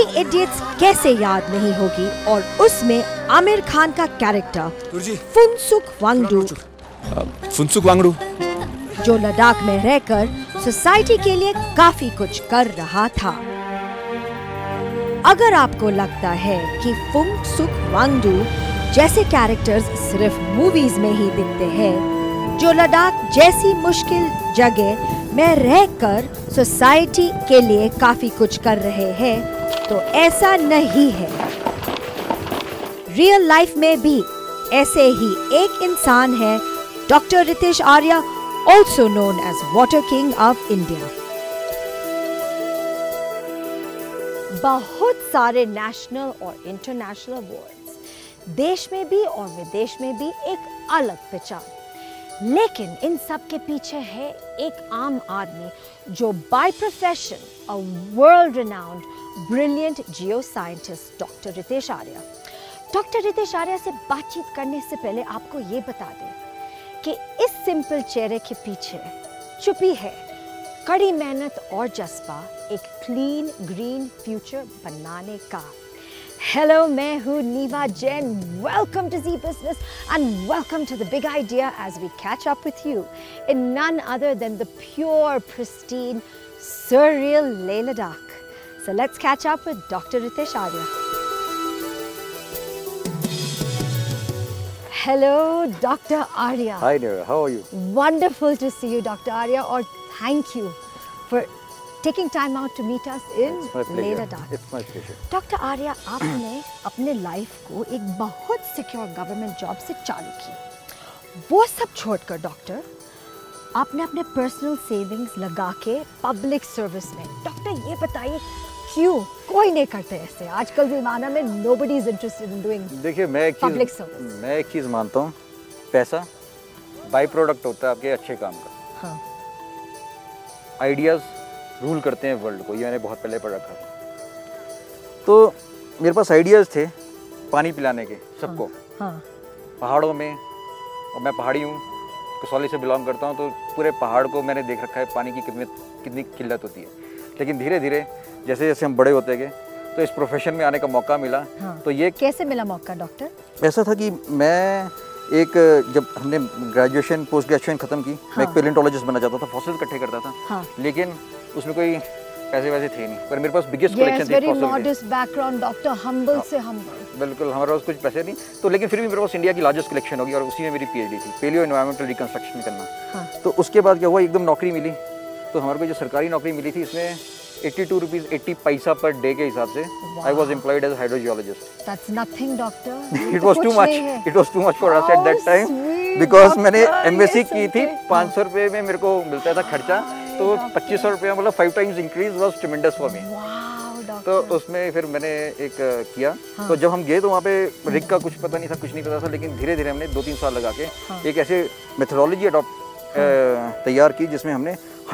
Idiots कैसे याद नहीं होगी, और उसमें आमिर खान का कैरेक्टर फुनसुक वांगडू, जो लद्दाख में रहकर सोसाइटी के लिए काफी कुछ कर रहा था। अगर आपको लगता है कि फुनसुक वांगडू जैसे कैरेक्टर्स सिर्फ मूवीज में ही दिखते हैं, जो लद्दाख जैसी मुश्किल जगह में रहकर सोसाइटी के लिए काफी कुछ कर रहे हैं, तो ऐसा नहीं है। रियल लाइफ में भी ऐसे ही एक इंसान है, doctor Ritesh Arya, also known as Water King of India। बहुत सारे नेशनल और इंटरनेशनल अवार्ड्स देश में भी और विदेश में भी एक अलग पहचान, लेकिन इन सब के पीछे है एक आम आदमी जो by profession a world renowned brilliant geoscientist doctor Ritesh Arya. Doctor Ritesh Arya से बातचीत करने से पहले आपको ये बता दें कि इस सिंपल चेहरे के पीछे छुपी है कड़ी मेहनत और जज्बा एक क्लीन ग्रीन फ्यूचर बनाने का। हेलो, मैं हूँ Neeva Jain. Welcome to Zee business and welcome to the big idea as we catch up with you in none other than the pure pristine surreal Leh Ladakh. So let's catch up with Dr. Ritesh Arya. Hello, Dr. Arya. Hi there, how are you? Wonderful to see you, Dr. Arya, और thank you for taking time out to meet us in Leh Ladakh. It's my pleasure. Dr. Arya, आपने अपने life को एक बहुत secure government job से चालू की। वो सब छोड़कर डॉक्टर, आपने अपने पर्सनल सेविंग्स लगा के पब्लिक सर्विस में। डॉक्टर, ये बताइए क्यों? कोई नहीं करते ऐसे आजकल ज़माना में। nobody is interested in doing देखिए, मैं एक चीज़ मानता हूँ, पैसा बाई प्रोडक्ट होता है आपके अच्छे काम का। हाँ। आइडियाज़ रूल करते हैं वर्ल्ड को, ये मैंने बहुत पहले पढ़ रखा था। तो मेरे पास आइडियाज़ थे पानी पिलाने के सबको। हाँ। पहाड़ों में, और मैं पहाड़ी हूँ, कसौली से बिलोंग करता हूँ, तो पूरे पहाड़ को मैंने देख रखा है पानी की कितनी किल्लत होती है। लेकिन धीरे धीरे जैसे जैसे हम बड़े होते गए तो इस प्रोफेशन में आने का मौका मिला। हाँ। तो ये कैसे मिला मौका डॉक्टर? ऐसा था कि मैं जब हमने ग्रेजुएशन पोस्ट ग्रेजुएशन ख़त्म की, मैं एक पेलेंटोलॉजिस्ट बनना चाहता था, फॉसिल इकट्ठे करता था। हाँ। लेकिन उसमें कोई पैसे वैसे थे नहीं, पर मेरे पास बिगेस्ट कलेक्शन थी very modest background doctor, humble से हम्बल। बिल्कुल, हमारे पास कुछ पैसे नहीं, तो लेकिन फिर भी मेरे पास इंडिया की लार्जेस्ट कलेक्शन होगी और उसी में मेरी पीएचडी थी, पेलियो एनवायरमेंटल रिकंस्ट्रक्शन करना। हाँ। तो उसके बाद क्या हुआ, एकदम नौकरी मिली। तो हमारे को जो सरकारी नौकरी मिली थी, इसमें 82 रुपीज़ 80 पैसा पर डे के हिसाब से I was employed as hydrogeologist. That's nothing, doctor. It was too much. It was too much for us at that time because मैंने एमएससी की थी। 500 रुपये में मेरे को मिलता था खर्चा, तो 2500 रुपये, मतलब 5 times increase was tremendous for me. तो उसमें फिर मैंने एक किया। तो जब हम गए तो वहाँ पे रिग का कुछ पता नहीं था, कुछ नहीं पता था, लेकिन धीरे धीरे हमने 2-3 साल लगा के एक ऐसे मेथोडोलॉजी अडॉप्ट तैयार की जिसमें हमने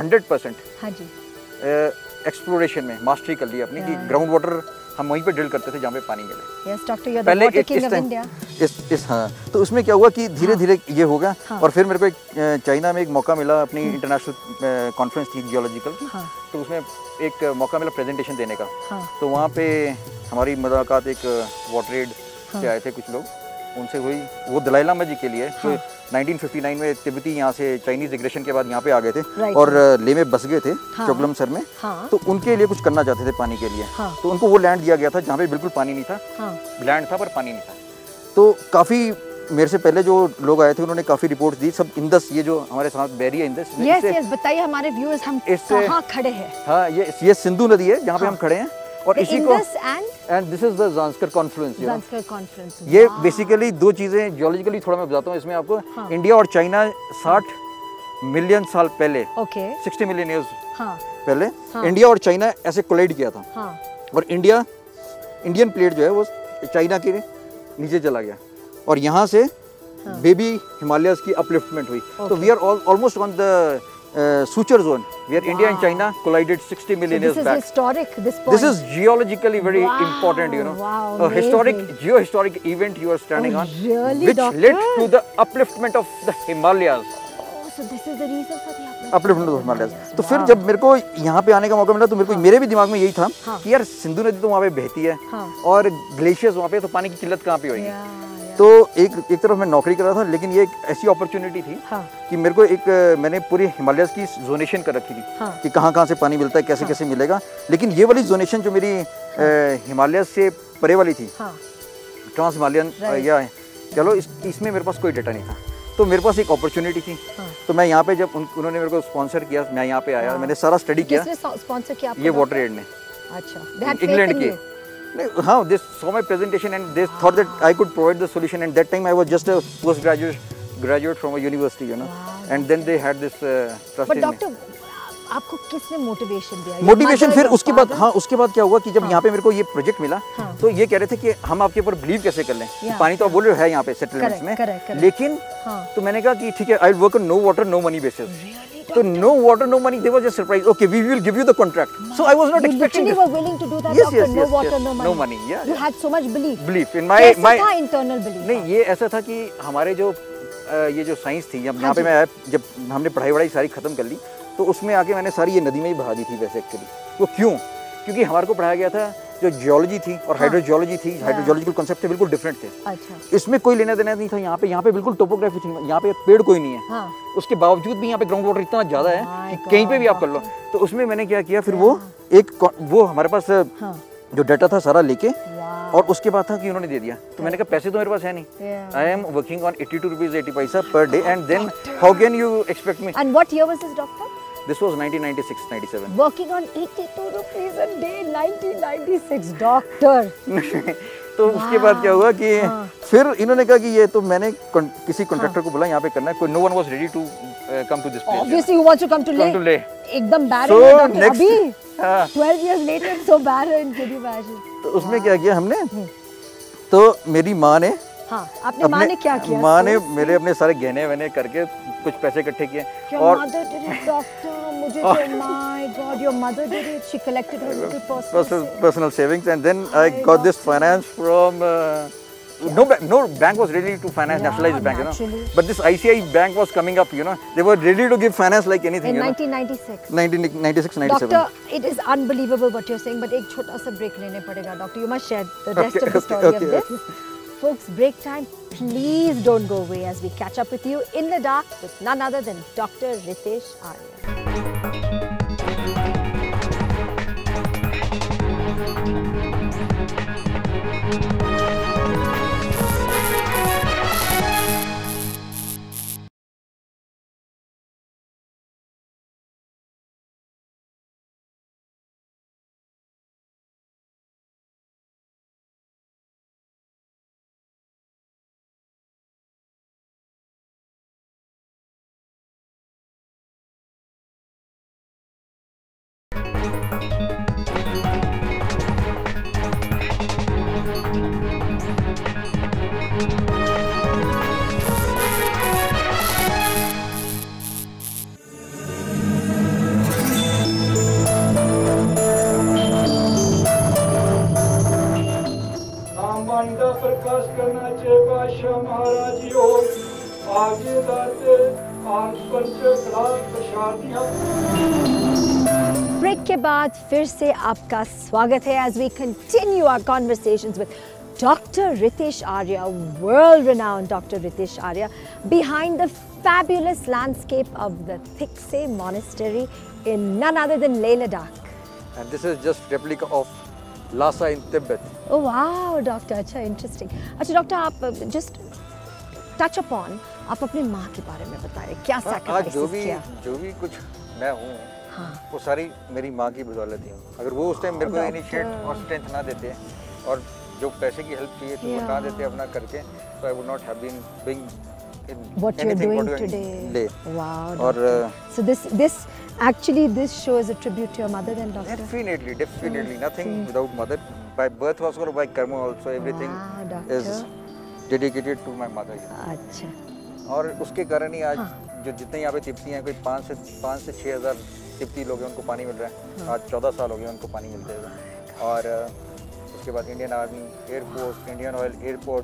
100% एक्सप्लोरेशन में मास्टरी कर ली अपनी, कि ग्राउंड वाटर हम वहीं पे ड्रिल करते थे जहाँ पे पानी मिले। Yes, doctor, you're the water king of India. हाँ, तो उसमें क्या हुआ कि धीरे धीरे ये होगा। और फिर मेरे को एक चाइना में एक मौका मिला, अपनी इंटरनेशनल कॉन्फ्रेंस थी जियोलॉजिकल की। तो उसमें एक मौका मिला प्रेजेंटेशन देने का। तो वहाँ पे हमारी मुलाकात एक वाटर एड से आए थे कुछ लोग, उनसे हुई। वो दलाई लामा जी के लिए तो 1959 में तिब्बती यहाँ से चाइनीज एग्रेशन के बाद यहाँ पे आ गए थे और लेह में बस गए थे, चोगलम सर में। तो उनके लिए कुछ करना चाहते थे पानी के लिए। तो उनको वो लैंड दिया गया था जहाँ पे बिल्कुल पानी नहीं था। लैंड था पर पानी नहीं था। तो काफ़ी मेरे से पहले जो लोग आए थे उन्होंने काफ़ी रिपोर्ट दी। सब इंदस, ये जो हमारे साथ बह रही है इंदस, यस, बताइए हमारे व्यूअर्स हम कहाँ खड़े हैं। हाँ, ये सिंधु नदी है जहाँ पे हम खड़े हैं। और इसी को and this is the Zanskar confluence. ये बेसिकली दो चीज़ें जियोलॉजिकली थोड़ा मैं बताता हूँ इसमें आपको। इंडिया और चाइना 60 मिलियन साल पहले, 60 मिलियन ईयर्स पहले इंडिया और चाइना ऐसे कोलाइड किया था। और इंडियन प्लेट जो है वो चाइना के नीचे चला गया और यहाँ से बेबी हिमालयस की अपलिफ्टमेंट हुई। तो we are almost on the suture zone where India and China collided 60 million years back. This is historic, this point. This is geologically very important, you know. A historic, geohistoric event you are standing on, really, which doctor? led to the upliftment of the Himalayas. so this is the reason for the upliftment of Himalayas. तो फिर जब मेरे को यहाँ पे आने का मौका मिला तो मेरे को मेरे भी दिमाग में यही था कि यार सिंधु नदी तो वहाँ पे बहती है और ग्लेशियर्स वहाँ पे, तो पानी की किल्लत कहाँ पे होगी। तो एक तरफ मैं नौकरी कर रहा था, लेकिन ये एक ऐसी अपॉर्चुनिटी थी कि मेरे को मैंने पूरी हिमालयस की जोनेशन कर रखी थी कि कहाँ से पानी मिलता है, कैसे कैसे मिलेगा। लेकिन ये वाली जोनेशन जो मेरी हिमालयस से परे वाली थी, ट्रांस हिमालयन या चलो, इसमें मेरे पास कोई डेटा नहीं था। तो मेरे पास एक अपॉर्चुनिटी थी। तो मैं यहाँ पे जब उन्होंने मेरे को स्पॉन्सर किया, मैं यहाँ पे आया, मैंने सारा स्टडी किया। किसने स्पॉन्सर किया? ये वाटर एड ने। अच्छा, इंग्लैंड के। हाँ, they saw my presentation and they thought that I could provide the solution. And that time I was just a postgraduate from a university, you know. And then they had this trust in me. But doctor, आपको किसने motivation दिया? Motivation फिर उसके बाद, हाँ, उसके बाद क्या हुआ कि जब यहाँ पे मेरे को ये प्रोजेक्ट मिला, तो ये कह रहे थे कि हम आपके ऊपर बिलीव कैसे कर लें। पानी तो आप बोल रहे हो है यहाँ पे सेटलमेंट्स में, लेकिन तो मैंने कहा कि ठीक है, I will work on no water no money basis. So no water, no money. They were just surprised. Okay, we will give you the contract. So I was not expecting this. You were willing to do that, yes, doctor? Yes, no water, no money. No money. Yeah. You had so much belief. Belief in my था internal belief? नहीं, ये ऐसा था कि हमारे जो ये जो साइंस थी, जब यहाँ पे मैं आया, जब हमने पढ़ाई सारी खत्म कर ली, तो उसमें आके मैंने सारी ये नदी में ही बहा दी थी वैसे एक्चुअली। वो क्यों? क्योंकि हमारे को पढ़ाया गया था जो जियोलॉजी थी और हाइड्रोजियोलॉजी थी, हाइड्रोजियोलॉजिकल कॉन्सेप्ट थे, बिल्कुल डिफरेंट थे। अच्छा। इसमें कोई लेना देना नहीं था। यहाँ पे बिल्कुल टोपोग्राफी थी, यहाँ पे पेड़ कोई नहीं है। उसके बावजूद भी यहाँ पे ग्राउंड वाटर इतना ज्यादा है कि कहीं पे भी आप कर लो। तो उसमें मैंने क्या किया, फिर वो हमारे पास जो डाटा था सारा लेके, और उसके बाद था कि उन्होंने दे दिया। तो मैंने कहा पैसे तो मेरे पास है नहीं, I am working on 82 rupees 80 पैसा per day, and then how can you expect me. And what year was this doctor? This was 1996-97. Working on 82 rupees a day, 1996, doctor. तो उसके बाद क्या हुआ कि फिर इन्होंने कहा कि ये तो मैंने किसी कॉन्ट्रैक्टर को बोला यहाँ पे करना है, कोई no one was ready to come to this place. Obviously, who wants to come to Leh? एकदम barren है डॉक्टर अभी 12 years later so barren, can you imagine? तो उसमें क्या किया हमने, तो मेरी माँ ने, आपने माँ ने क्या किया? माँ ने मेरे अपने सारे गहने वहने करके कुछ पैसे इकट्ठे किए। और मदर डिड इट डॉक्टर, मुझे तो my God, your mother did it, she collected her little personal savings, and then I got this finance from no bank was ready to finance nationalized bank, you know, but this ICICI bank was coming up, you know, they were ready to give finance like anything in 1996-97. Doctor, it is unbelievable what you're saying, but एक छोटा सा break लेने पड़ेगा doctor, you must share the rest of the story of this. Folks, break time. Please don't go away as we catch up with you in the dark with none other than Dr. Ritesh Arya. प्रकाश करना चाहिए बादशाह महाराज योग आगे दाते और पंच glass प्रसादियां। Break के बाद फिर से आपका स्वागत है as we continue our conversations with Dr. Ritesh Arya, world-renowned Dr. Ritesh Arya, behind the fabulous landscape of the Thiksay Monastery in none other than Leh Ladakh. And this is just replica of Lhasa in Tibet. Oh wow, doctor, अच्छा interesting. अच्छा doctor, आप just touch upon, आप अपनी माँ के बारे में बताएं, क्या sacrifices किया? जो भी कुछ मैं हूँ, वो सारी मेरी माँ की बदौलत ही। अगर वो उस टाइम मेरे को इनिशिएट और स्ट्रेंथ ना देते और जो पैसे की हेल्प चाहिए तो वो ना देते अपना करके, so I would not have been being what you're doing today. Wow. और so this actually this show is a tribute to your mother then, doctor? Definitely. Nothing without mother. By birth also or by karma also, everything is dedicated to my mother. अच्छा. और उसके कारण ही आज जो जितने यहाँ पे तिब्बती हैं, कोई 5 से 6 हज़ार तिब्बती लोग हैं, उनको पानी मिल रहा है। आज 14 साल हो गए उनको पानी मिलते हुए। और उसके बाद Indian Army, Air Force, Indian Oil, airport,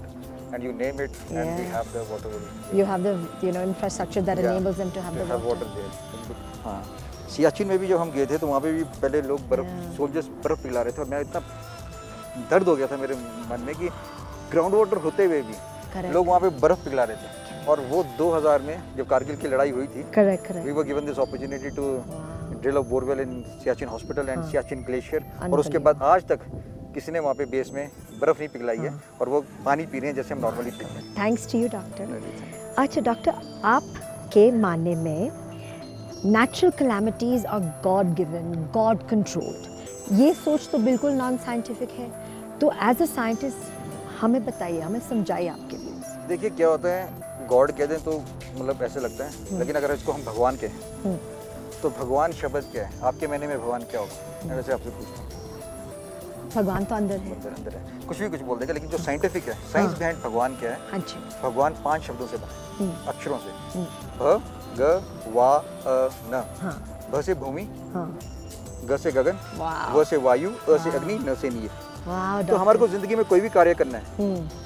and you name it, and we have the water. You have the infrastructure that enables them to have the water there. हाँ, सियाचिन में भी जब हम गए थे तो वहाँ पे भी पहले लोग सोल्जर्स बर्फ पिला रहे थे और मैं इतना दर्द हो गया था मेरे मन में कि ग्राउंड वाटर होते हुए भी लोग वहाँ पे बर्फ पिला रहे थे। और वो 2000 में जब कारगिल की लड़ाई हुई थी, we were given this opportunity to drill a borewell in Siachen Hospital and Siachen Glacier, और उसके बाद आज तक किसी ने वहाँ पे बेस में बर्फ नहीं पिघलाई है और वो पानी पी रहे हैं जैसे हम नॉर्मली पीते हैं। Thanks to you doctor. अच्छा डॉक्टर, आपके मानने में natural calamities are God given, God controlled, ये सोच तो बिल्कुल नॉन साइंटिफिक है, तो एज अ साइंटिस्ट हमें बताइए, हमें समझाइए आपके व्यूज। देखिए क्या होता है, गॉड कह दें तो मतलब ऐसे लगता है, लेकिन अगर इसको हम भगवान कहें तो भगवान शब्द क्या है? आपके मायने में भगवान क्या होगा? मैं वैसे आपसे पूछता हूँ। भगवान तो अंदर है, अंदर है, कुछ भी कुछ बोल देगा, लेकिन जो साइंटिफिक है, साइंस बिहाइंड भगवान क्या है? हाँ जी। भगवान 5 शब्दों से बना, अक्षरों से, भ ग वा न। भ से भूमि, ग से गगन, व से वायु, अ से अग्नि, न से नीर। तो हमारे को जिंदगी में कोई भी कार्य करना है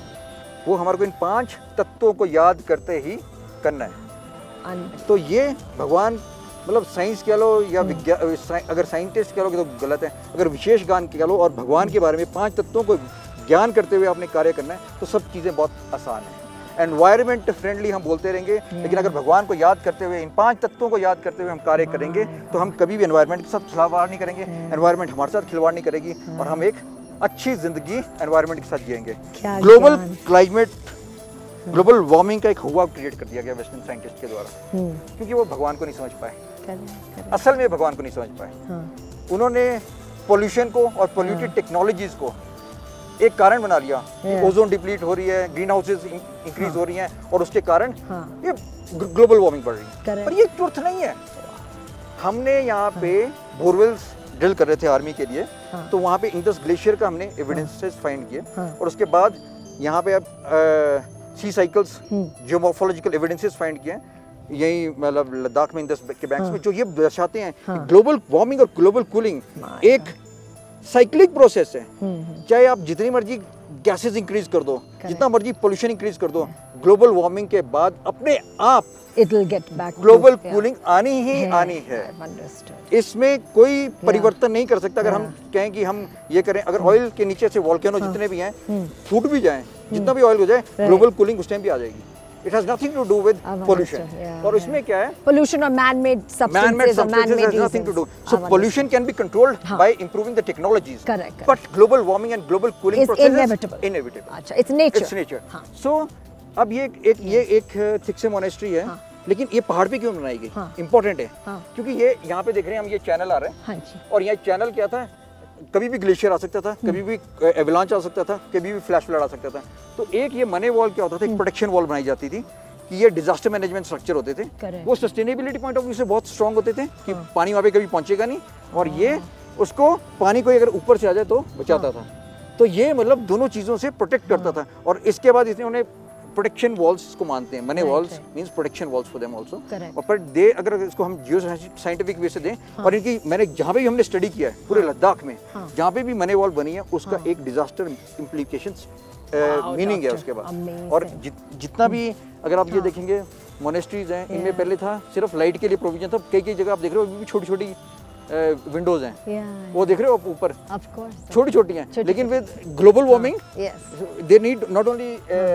वो हमारे को इन 5 तत्वों को याद करते ही करना है। तो ये भगवान मतलब साइंस कह लो या विज्ञान, अगर साइंटिस्ट कह लो तो गलत है, अगर विशेष ज्ञान कह लो और भगवान के बारे में 5 तत्वों को ज्ञान करते हुए आपने कार्य करना है तो सब चीज़ें बहुत आसान हैं। एनवायरनमेंट फ्रेंडली हम बोलते रहेंगे, लेकिन अगर भगवान को याद करते हुए, इन 5 तत्वों को याद करते हुए हम कार्य करेंगे तो हम कभी भी एनवायरनमेंट के साथ खिलवाड़ नहीं करेंगे, एनवायरनमेंट हमारे साथ खिलवाड़ नहीं करेगी और हम एक अच्छी जिंदगी एनवायरनमेंट के साथ जिएंगे। ग्लोबल क्लाइमेट, ग्लोबल वार्मिंग का एक हुआ क्रिएट कर दिया गया वेस्टर्न साइंटिस्ट के द्वारा, क्योंकि वो भगवान को नहीं समझ पाए, असल में भगवान को नहीं समझ पाए। उन्होंने पोल्यूशन को और पोल्यूटेड टेक्नोलॉजीज को एक कारण बना लिया कि ओजोन डिप्लीट हो रही है, ग्रीन हाउसेज इंक्रीज हो रही हैं और उसके कारण ये ग्लोबल वार्मिंग बढ़ रही है। पर ये ट्रुथ नहीं है। हमने यहाँ पे बोरवेल्स ड्रिल कर रहे थे आर्मी के लिए, तो वहाँ पे इंडस ग्लेशियर का हमने एविडेंसेस फाइंड किए और उसके बाद यहाँ पे अब sea cycles, geomorphological evidences find किए यही मतलब लद्दाख में इंडस के बैंक्स में, जो ये दर्शाते हैं कि ग्लोबल वार्मिंग और ग्लोबल कूलिंग एक साइक्लिक प्रोसेस है। चाहे आप जितनी मर्जी गैसेस इंक्रीज कर दो, जितना मर्जी पोल्यूशन इंक्रीज कर दो, ग्लोबल वार्मिंग के बाद अपने आप it will get back global cooling आनी ही आनी है। इसमें कोई परिवर्तन नहीं कर सकता। अगर हम कहें कि हम ये करें, अगर ऑयल के नीचे से वोल्केनो जितने भी हैं फूट भी जाएं, जितना भी ऑयल हो जाए, ग्लोबल कूलिंग उस टाइम भी आ जाएगी। It has nothing to do with pollution. और इसमें क्या है? Pollution or man-made substances or man-made has nothing to do. So pollution can be controlled by improving the technologies. Correct. But global warming and global cooling process is inevitable. अच्छा, it's nature. It's nature. So अब ये एक Thiksey monastery है, लेकिन ये पहाड़ पे क्यों बनाई गई? इम्पोर्टेंट है, क्योंकि ये यहाँ पे देख रहे हैं हम, ये चैनल आ रहा है और यहाँ चैनल क्या था, कभी भी ग्लेशियर आ सकता था, कभी भी एवलांच आ सकता था, कभी भी फ्लैश फ्लड आ सकता था। तो एक ये मनी वॉल क्या होता था, एक प्रोटेक्शन वॉल बनाई जाती थी कि ये डिजास्टर मैनेजमेंट स्ट्रक्चर होते थे। वो सस्टेनेबिलिटी पॉइंट ऑफ व्यू से बहुत स्ट्रांग होते थे कि पानी वहाँ पे कभी पहुंचेगा नहीं और ये उसको पानी को अगर ऊपर से आ जाए तो बचाता था। तो ये मतलब दोनों चीज़ों से प्रोटेक्ट करता था। और इसके बाद इन्होंने प्रोटेक्शन वॉल्स को मानते हैं, mani walls means protection walls for them also. और पर दे अगर इसको हम जियो साइंटिफिक वे से दें, और इनकी मैंने जहाँ पे भी हमने स्टडी किया है पूरे लद्दाख में, जहाँ पे भी मनी वॉल बनी है उसका एक डिजास्टर इम्प्लीकेशंस मीनिंग है उसके बाद। और जितना भी अगर आप ये देखेंगे मोनेस्ट्रीज हैं, इनमें पहले था सिर्फ लाइट के लिए प्रोविजन था। कई कई जगह आप देख रहे हो छोटी छोटी विंडोज हैं, वो देख रहे हो आप ऊपर छोटी छोटी हैं, लेकिन with global warming they need not only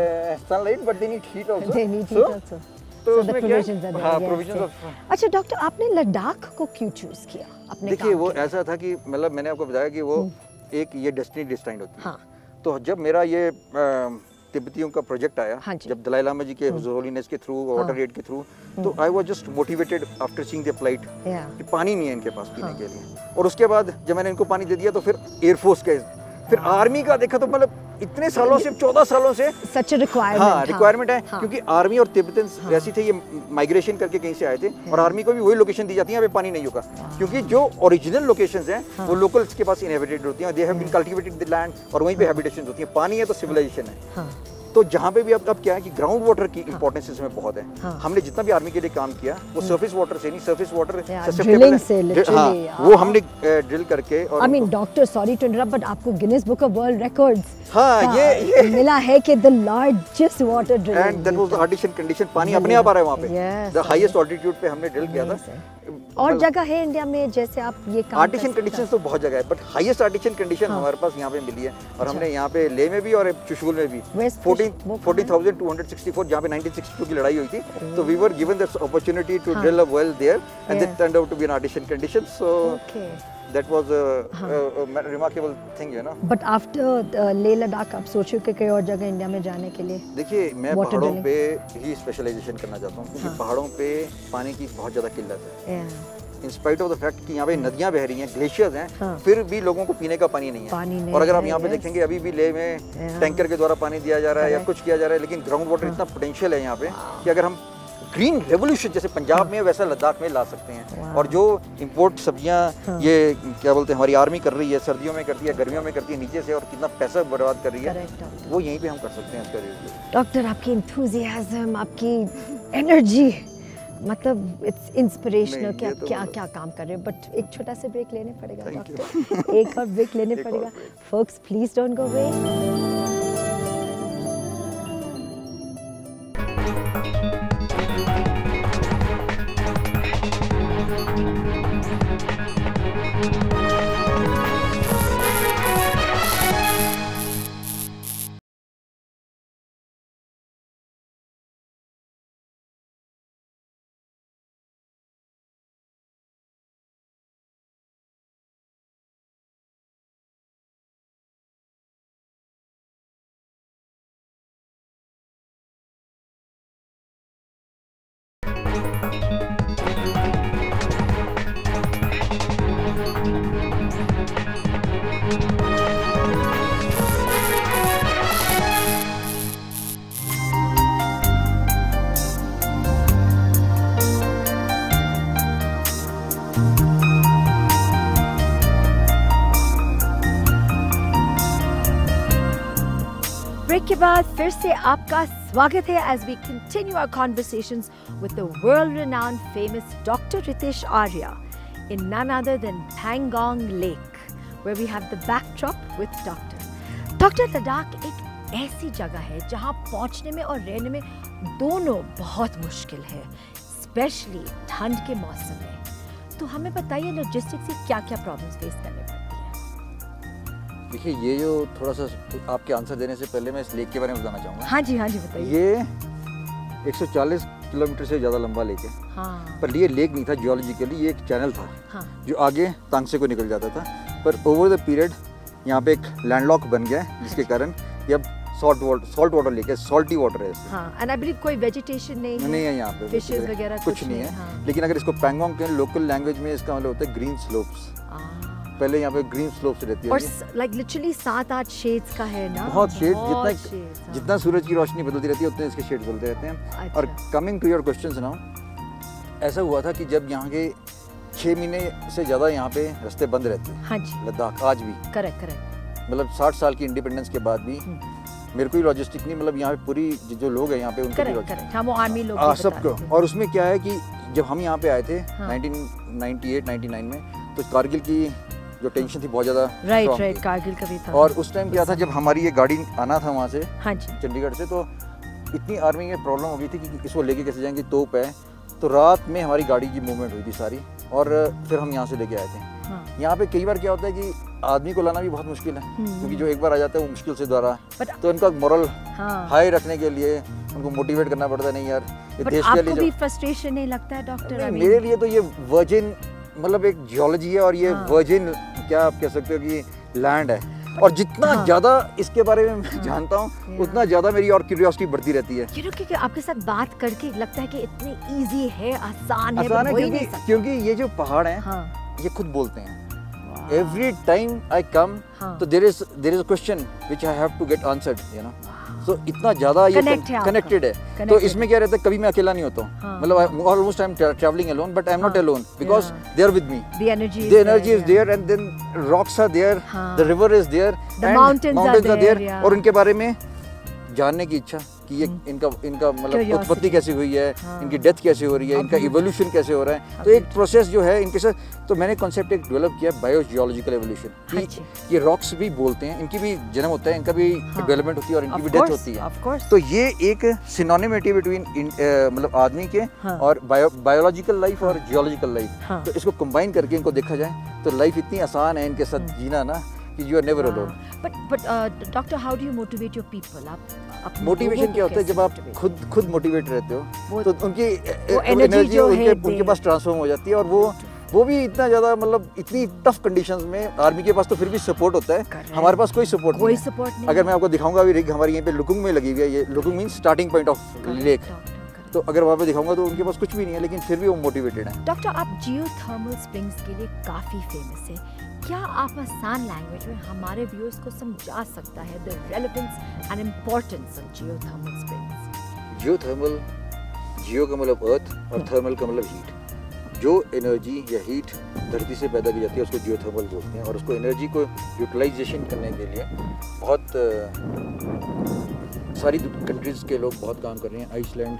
sunlight but they need heat also. तो उसमें क्या है प्रोविजन। अच्छा डॉक्टर, आपने लद्दाख को क्यों चूज किया अपने? देखिए वो ऐसा था कि मतलब मैंने आपको बताया कि वो एक ये डेस्टिनी डिस्टाइंड होती है। तो जब मेरा ये तिब्बतियों का प्रोजेक्ट आया, जब दलाई लामा जी के हुजूर होलीनेस के थ्रू, वाटर एड के थ्रू, तो I was just motivated after seeing the plight कि पानी नहीं है इनके पास पीने के लिए। और उसके बाद जब मैंने इनको पानी दे दिया तो फिर एयरफोर्स का, फिर आर्मी का देखा तो मतलब इतने सालों से, 14 सालों से सच रिक्वायरमेंट है। क्योंकि आर्मी और तिब्बतन्स ऐसी थे, ये माइग्रेशन करके कहीं से आए थे और आर्मी को भी वही लोकेशन दी जाती है यहाँ पे पानी नहीं होगा, क्योंकि जो ओरिजिनल लोकेशंस हैं वो लोकल्स के पास इनहेबिटेड होती हैं, they have been cultivated the land और वहीं पे हैबिटेशंस होती हैं। पानी है तो सिविलाइजेशन है। तो जहाँ पे भी अब क्या है कि ग्राउंड वाटर की इंपॉर्टेंस इसमें बहुत है। हमने जितना भी आर्मी के लिए काम किया वो सरफेस वाटर से नहीं, सरफेस वाटर ड्रिलिंग से लिटरली वो हमने ड्रिल करके। और I mean doctor, sorry to interrupt, but आपको Guinness book of world records ये मिला है कि the largest water drilling, and that was the artesian condition, पानी अपने आप आ रहा है वहाँ पे, द हाईएस्ट ऑल्टीट्यूड पे हमने ड्रिल किया था। और जगह है इंडिया में जैसे आप ये काम आर्टिशियन कंडीशंस तो बहुत जगह है, बट हाईएस्ट आर्टिशियन कंडीशन हमारे पास यहाँ पे मिली है। और हमने यहाँ पे ले में भी और चुशुल में भी 14,264 जहाँ पे 1962 की लड़ाई हुई थी, तो we were given this opportunity to drill a well there and it turned out to be an artesian condition, so that was a remarkable thing, you know. But after Leh Ladakh आप सोचो कि कोई और जगह इंडिया में जाने के लिए? देखिए मैं पहाड़ों पे ही स्पेशलाइजेशन करना चाहता हूँ, क्योंकि पहाड़ों पे पानी की बहुत ज़्यादा किल्लत है। In spite of the fact कि यहाँ पे नदियाँ बह रही हैं, ग्लेशियर्स हैं, फिर भी लोगों को पीने का पानी नहीं है। और अगर आप यहाँ पे देखेंगे अभी भी लेह में टैंकर के द्वारा पानी दिया जा रहा है या कुछ किया जा रहा है, लेकिन ग्राउंड वाटर इतना पोटेंशियल है यहाँ पे कि अगर हम ग्रीन रेवोल्यूशन जैसे पंजाब में वैसा लद्दाख में ला सकते हैं। और जो इंपोर्ट सब्जियां ये क्या बोलते हैं हमारी आर्मी कर रही है, सर्दियों में करती है, गर्मियों में करती है नीचे से, और कितना पैसा बर्बाद कर रही है, वो यहीं पे हम कर सकते हैं इसका यूज। डॉक्टर आपकी एंथुसियाज्म, आपकी एनर्जी, मतलब इट्स इंस्पिरेशनल कि आप क्या क्या काम कर रहे हो। बट एक छोटा सा ब्रेक लेने पड़ेगा डॉक्टर, एक और ब्रेक लेने पड़ेगा। Folks please don't go away. Break के बाद फिर से आपका स्वागत है as we continue our conversations with the world-renowned famous Dr. Ritesh Arya in none other than Pangong Lake, where we have the backdrop with Doctor. Dr. Ladakh एक ऐसी जगह है जहां पहुंचने में और रहने में दोनों बहुत मुश्किल है, स्पेशली ठंड के मौसम में। तो हमें बताइए लॉजिस्टिक्स से क्या-क्या प्रॉब्लम्स फेस करने पड़ती है? देखिए ये जो थोड़ा सा आपके आंसर देने से पहले मैं इस लेक के बारे में बताना चाहूँगा। हाँ जी बताइए। ये 140 किलोमीटर से ज़्यादा लंबा लेक है। हाँ। पर ये लेक नहीं था जियोलॉजिकली, ये एक चैनल था। हाँ। जो आगे तांगसे को निकल जाता था, पर ओवर द पीरियड यहाँ पे एक लैंडलॉक बन गया है, जिसके कारण ये अब सॉल्ट वाटर लेक है, सॉल्टी वाटर है। हाँ, एंड आई बिलीव कोई वेजिटेशन नहीं है यहाँ पे, फिशेस वगैरह कुछ नहीं है। हाँ। लेकिन अगर इसको पैंगोंग के लोकल लैंग्वेज में इसका मतलब होता है ग्रीन स्लोप्स। पहले यहाँ पे ग्रीन स्लोप्स रहती है, और लाइक लिटरली 7-8 शेड्स का है ना, बहुत शेड, जितना सूरज की रोशनी बदलती रहती है उतने इसके शेड्स बदलते रहते हैं। अच्छा। और coming to your questions now, ऐसा हुआ था कि जब यहाँ के 6 महीने से ज़्यादा यहाँ पे रास्ते बंद रहते हैं। हाँ जी। लद्दाख आज भी करेक्ट मतलब 60 साल की इंडिपेंडेंस के बाद भी मेरे को ही लॉजिस्टिक नहीं, मतलब यहाँ पे पूरी जो लोग हैं यहाँ पे उनको वो आर्मी लोग सबको। और उसमें क्या है कि जब हम यहाँ पे आए थे 1998-99 में, तो कारगिल की जो टेंशन थी बहुत ज़्यादा, राइट कारगिल का भी था। और उस टाइम क्या था, जब हमारी ये गाड़ी आना था वहाँ से, हाँ जी, चंडीगढ़ से, तो इतनी आर्मी में प्रॉब्लम हो गई थी कि इसको लेके कैसे जाएंगे, तोप है। तो रात में हमारी गाड़ी की मूवमेंट हुई थी सारी, और फिर हम यहाँ से लेके आए थे। हाँ। यहाँ पे कई बार क्या होता है कि आदमी को लाना भी बहुत मुश्किल है, क्योंकि जो एक बार आ जाता है वो मुश्किल से द्वारा, तो इनका मोरल हाई रखने के लिए उनको मोटिवेट करना पड़ता है। नहीं यार, ये देश के लिए। आपको भी फ्रस्ट्रेशन नहीं लगता है डॉक्टर? मेरे लिए तो ये वर्जिन मतलब एक जियोलॉजी है, और ये वर्जिन क्या आप कह सकते हो कि लैंड है, और जितना ज़्यादा इसके बारे में मैं जानता हूँ उतना ज़्यादा मेरी और क्यूरियोसिटी बढ़ती रहती है। क्योंकि आपके साथ बात करके लगता है कि इतनी इजी है, आसान है, क्योंकि ये जो पहाड़ हैं ये खुद बोलते हैं। Every time I come, तो there is a question which I have to get answered, you know. So इतना ज़्यादा ये कनेक्टेड है। तो इसमें क्या रहता है, कभी मैं अकेला नहीं होता हूँ, मतलब almost I'm traveling alone, but I'm not alone because they are with me. The energy is there, and then rocks are there, the river is there, the mountains are there, और उनके बारे में जानने की इच्छा कि ये इनका मतलब उत्पत्ति कैसे हुई है, इनकी डेथ कैसे हो रही है, इनका इवोल्यूशन कैसे हो रहा है। तो एक प्रोसेस जो है इनके साथ, तो मैंने कॉन्सेप्ट एक डेवलप किया बायोजियोलॉजिकल एवोल्यूशन कि ये रॉक्स भी बोलते हैं, इनकी भी जन्म होता है, इनका भी डेवलपमेंट होती है और इनकी भी डेथ होती है। तो ये एक सिनोनिमिटी बिटवीन मतलब आदमी के और बायोलॉजिकल लाइफ और जियोलॉजिकल लाइफ, तो इसको कंबाइन करके इनको देखा जाए तो लाइफ इतनी आसान है इनके साथ जीना ना कि you are never alone. But doctor, how do you motivate your people? आप मोटिवेशन क्या होता है जब आप खुद मोटिवेट रहते हो तो उनकी एनर्जी उनके पास ट्रांसफॉर्म हो जाती है। और वो भी इतना ज़्यादा मतलब इतनी टफ कंडीशंस में, आर्मी के पास तो फिर भी सपोर्ट होता है, हमारे पास कोई सपोर्ट नहीं। अगर मैं आपको दिखाऊंगा, अभी रिग हमारी यहीं पे लुकुंग में लगी हुई है, ये Lukung means starting point of lake, तो अगर वहाँ पे दिखाऊंगा तो उनके पास कुछ भी नहीं है, लेकिन फिर भी वो मोटिवेटेड है। डॉक्टर, आप जियोथर्मल स्प्रिंग्स के लिए काफ़ी फेमस है, क्या आप आसान लैंग्वेज में हमारे व्यूअर्स को समझा सकता है the relevance and importance of geothermal springs? Geothermal, geo का मतलब अर्थ और थर्मल का मतलब हीट। जो एनर्जी या हीट धरती से पैदा की जाती है उसको जियोथर्मल बोलते हैं, और उसको एनर्जी को यूटिलाइजेशन करने के लिए बहुत सारी कंट्रीज़ के लोग बहुत काम कर रहे हैं। Iceland,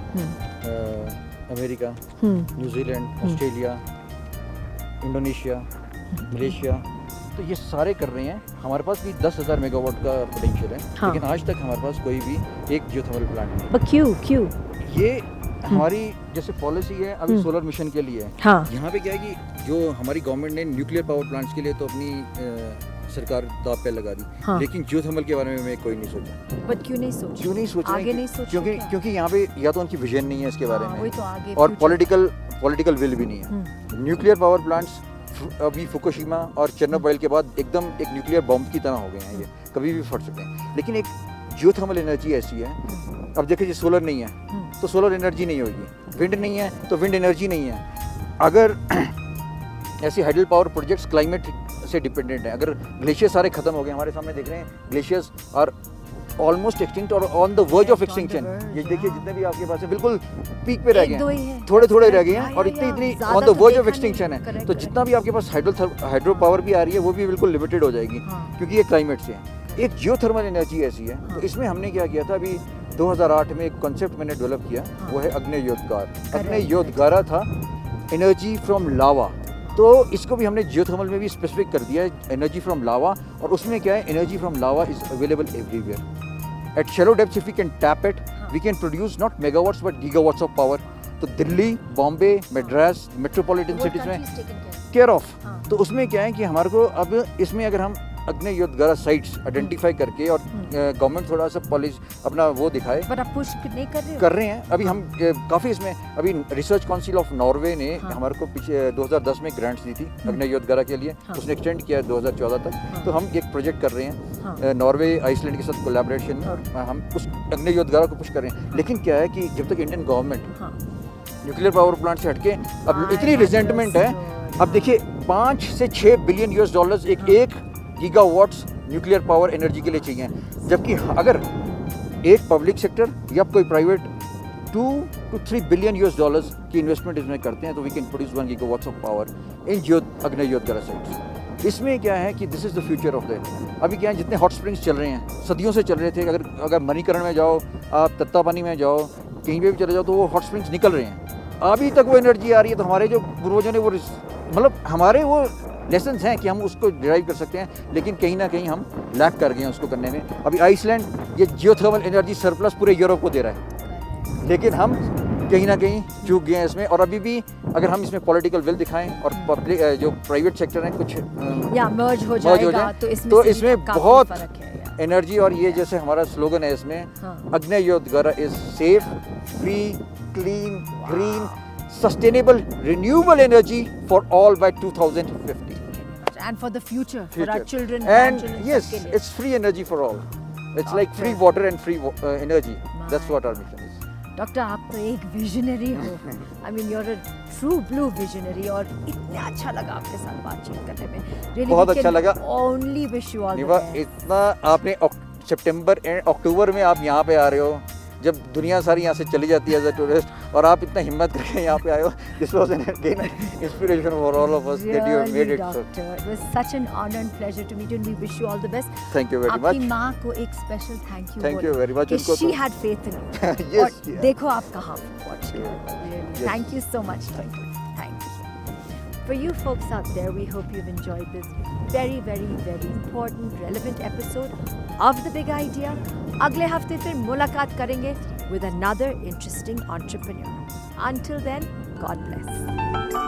America, New Zealand, Australia, Indonesia, Malaysia, तो ये सारे कर रहे हैं। हमारे पास भी 10,000 मेगावाट का पोटेंशियल है, लेकिन आज तक हमारे पास कोई भी एक जियोथर्मल प्लांट नहीं है। क्यों? ये हमारी जैसे पॉलिसी है अभी सोलर मिशन के लिए, यहाँ पे क्या है कि जो हमारी गवर्नमेंट ने न्यूक्लियर पावर प्लांट्स के लिए तो अपनी सरकार दाव पे लगा दी, लेकिन जियोथर्मल के बारे में कोई नहीं सोचा। बट क्यों नहीं सोचा? आगे नहीं सोचा क्योंकि यहाँ पे या तो उनकी विजन नहीं है इसके बारे में, तो आगे और पॉलिटिकल विल भी नहीं है। न्यूक्लियर पावर प्लांट्स अभी फुकुशिमा और चेरनोबिल के बाद एकदम एक न्यूक्लियर बॉम्ब की तरह हो गए हैं, ये कभी भी फट सकते हैं। लेकिन एक जियोथर्मल एनर्जी ऐसी है, अब देखिए सोलर नहीं है तो सोलर एनर्जी नहीं होगी, विंड नहीं है तो विंड एनर्जी नहीं है। अगर ऐसे हाइडल पावर प्रोजेक्ट्स क्लाइमेट से डिपेंडेंट है, अगर ग्लेशियर सारे खत्म हो गए, हमारे सामने देख रहे हैं ग्लेशियर्स आर ऑलमोस्ट एक्सटिंक्ट और on the verge of extinction. ये देखिए जितने भी आपके पास है बिल्कुल पीक पे रह गए हैं, थोड़े रह गए हैं और इतनी on the verge of extinction है। तो जितना भी आपके पास हाइड्रो पावर भी आ रही है वो भी बिल्कुल लिमिटेड हो जाएगी, क्योंकि ये क्लाइमेट से है। एक जियोथर्मल एनर्जी ऐसी है, तो इसमें हमने क्या किया था, अभी 2008 में एक कॉन्सेप्ट मैंने डेवलप किया, वो है अग्नेयोद्गार। अग्नेयोद्गारा था एनर्जी फ्रॉम लावा, तो इसको भी हमने जियोथर्मल में भी स्पेसिफिक कर दिया है, एनर्जी फ्रॉम लावा। और उसमें क्या है, energy from lava is available everywhere at shallow depths. If we can tap it we can produce not megawatts but gigawatts of power. तो दिल्ली, बॉम्बे, मद्रास, मेट्रोपॉलिटन सिटीज में केयर ऑफ। तो उसमें क्या है कि हमारे को अब इसमें अगर हम अग्नेयोद्गारा साइट्स आइडेंटिफाई करके और गवर्नमेंट थोड़ा सा पॉलिसी अपना वो दिखाए, पर आप पुश नहीं कर रहे हैं। अभी हम काफ़ी इसमें, अभी रिसर्च काउंसिल ऑफ नॉर्वे ने हमारे को पीछे 2010 में ग्रांट्स दी थी अग्नेयोद्गारा के लिए, उसने एक्सटेंड किया है 2014 तक। तो हम एक प्रोजेक्ट कर रहे हैं नॉर्वे आइसलैंड के साथ कोलैबोरेशन में, हम उस अग्नेयोद्गारा को पुश कर रहे हैं। लेकिन क्या है कि जब तक Indian government nuclear power plant से हटके, अब इतनी रिजेंटमेंट है, अब देखिए 5 से 6 बिलियन US डॉलर्स एक गीगावाट्स न्यूक्लियर पावर एनर्जी के लिए चाहिए, जबकि अगर एक पब्लिक सेक्टर या कोई प्राइवेट 2 to 3 बिलियन US की इन्वेस्टमेंट इसमें करते हैं, तो we can produce 1 gigawatts of power in अग्नेयोद्गारा साइट्स। इसमें क्या है कि this is the future of the, अभी क्या है जितने हॉट स्प्रिंग्स चल रहे हैं, सदियों से चल रहे थे, अगर मणिकरण में जाओ, आप तत्तापानी में जाओ, कहीं पे भी चले जाओ, तो वो हॉट स्प्रिंग्स निकल रहे हैं, अभी तक वो एनर्जी आ रही है। तो हमारे जो पूर्वजों ने वो मतलब हमारे वो लेसन्स हैं कि हम उसको डिराइव कर सकते हैं, लेकिन कहीं ना कहीं हम लैक कर गए हैं उसको करने में। अभी आइसलैंड ये जियोथर्मल एनर्जी सरप्लस पूरे यूरोप को दे रहा है, लेकिन हम कहीं ना कहीं चूक गए हैं इसमें। और अभी भी अगर हम इसमें पॉलिटिकल विल दिखाएं और पब्लिक जो प्राइवेट सेक्टर है कुछ मर्ज हो जाए तो इसमें बहुत एनर्जी। और ये जैसे हमारा स्लोगन है इसमें, अग्नेयोद्गारा is safe, free, clean, green, sustainable, renewable energy for all by 2050. And for the future. For our children. And yes, it's free energy for all. It's like free water and free energy. That's what our mission is. Doctor, आप तो एक visionary हो। I mean, you're a true blue visionary, और इतना अच्छा लगा आपके साथ बातचीत करने में। Really, बहुत अच्छा लगा। Only wish you all the best. इतना आपने सितंबर एंड अक्टूबर में आप यहाँ पे आ रहे हो, जब दुनिया सारी यहाँ से चली जाती है एज अ टूरिस्ट, और आप इतना हिम्मत करके यहाँ पे आए हो, this was an inspiration for all of us that you have made it. Doctor, it was such an honour and pleasure to meet you and we wish you all the best. Thank you very much. आपकी माँ को एक special thank you very much. उनको she had faith in you. और देखो आप कहाँ पहुँच गए। Thank you so much. Thank you. For you folks out there, we hope you've enjoyed this very, very, very important, relevant episode of The Big Idea. अगले हफ्ते फिर मुलाकात करेंगे with another interesting entrepreneur. Until then, God bless.